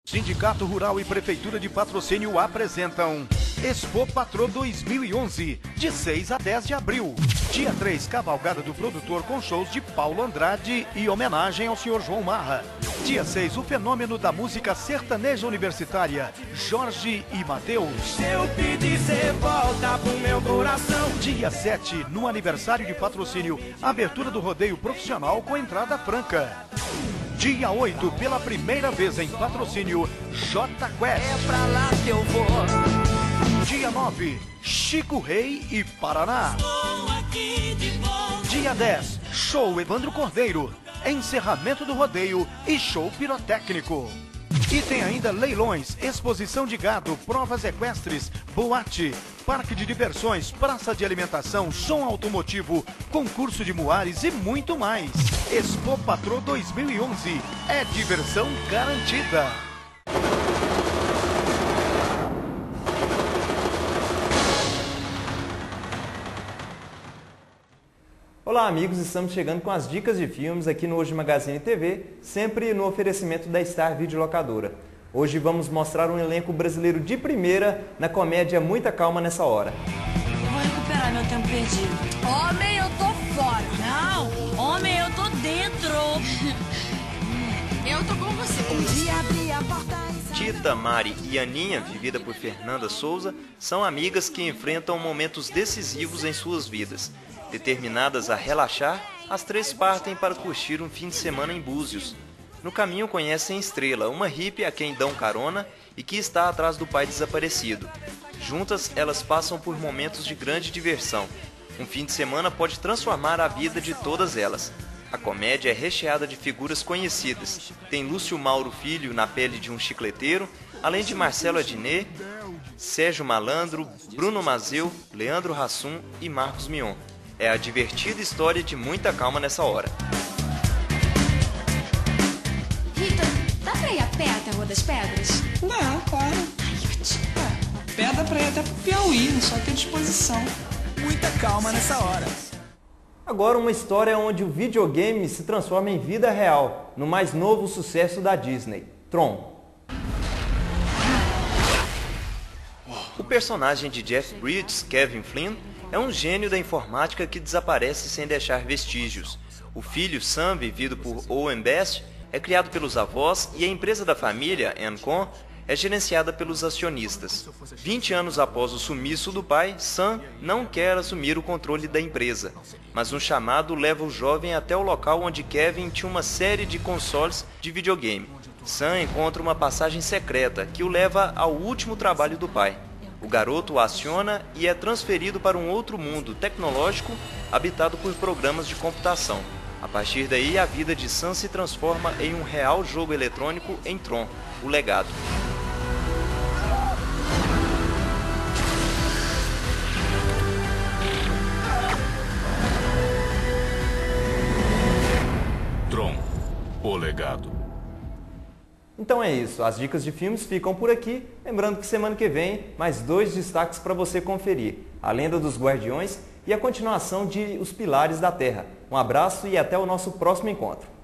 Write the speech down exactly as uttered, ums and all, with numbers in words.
Sindicato Rural e Prefeitura de Patrocínio apresentam Expo Patrô dois mil e onze, de seis a dez de abril. Dia três, Cavalgada do Produtor com shows de Paulo Andrade e homenagem ao senhor João Marra. Dia seis, o fenômeno da música sertaneja universitária, Jorge e Mateus. Se eu pedir, cê volta pro meu coração. Dia sete, no aniversário de Patrocínio, abertura do rodeio profissional com entrada franca. Dia oito, pela primeira vez em Patrocínio, Jota Quest. É pra lá que eu vou. Dia nove, Chico Rei e Paraná. Dia dez, show Evandro Cordeiro, encerramento do rodeio e show pirotécnico. E tem ainda leilões, exposição de gado, provas equestres, boate, parque de diversões, praça de alimentação, som automotivo, concurso de muares e muito mais. Expo Patrô dois mil e onze é diversão garantida. Olá amigos, estamos chegando com as dicas de filmes aqui no Hoje Magazine T V, sempre no oferecimento da Star Videolocadora. Hoje vamos mostrar um elenco brasileiro de primeira na comédia Muita Calma Nessa Hora. Eu vou recuperar meu tempo perdido. Homem, eu tô fora. Não, homem, eu tô dentro. Eu tô com você. Um dia abri a porta e... Tita, Mari e Aninha, vivida por Fernanda Souza, são amigas que enfrentam momentos decisivos em suas vidas. Determinadas a relaxar, as três partem para curtir um fim de semana em Búzios. No caminho conhecem Estrela, uma hippie a quem dão carona e que está atrás do pai desaparecido. Juntas, elas passam por momentos de grande diversão. Um fim de semana pode transformar a vida de todas elas. A comédia é recheada de figuras conhecidas. Tem Lúcio Mauro Filho na pele de um chicleteiro, além de Marcelo Adnet, Sérgio Malandro, Bruno Mazeu, Leandro Hassum e Marcos Mion. É a divertida história de Muita Calma Nessa Hora. Rita, dá pra ir a pé até a Rua das Pedras? Dá, claro. Ai, eu te... É, pé dá pra ir até pro Piauí, só ter disposição. Muita calma nessa hora. Agora uma história onde o videogame se transforma em vida real, no mais novo sucesso da Disney, Tron. O personagem de Jeff Bridges, Kevin Flynn, é um gênio da informática que desaparece sem deixar vestígios. O filho, Sam, vivido por Owen Best, é criado pelos avós e a empresa da família, Encom, é gerenciada pelos acionistas. vinte anos após o sumiço do pai, Sam não quer assumir o controle da empresa, mas um chamado leva o jovem até o local onde Kevin tinha uma série de consoles de videogame. Sam encontra uma passagem secreta que o leva ao último trabalho do pai. O garoto o aciona e é transferido para um outro mundo tecnológico habitado por programas de computação. A partir daí, a vida de Sam se transforma em um real jogo eletrônico em Tron, o legado. Tron, o legado. Então é isso, as dicas de filmes ficam por aqui, lembrando que semana que vem mais dois destaques para você conferir, A Lenda dos Guardiões e a continuação de Os Pilares da Terra. Um abraço e até o nosso próximo encontro.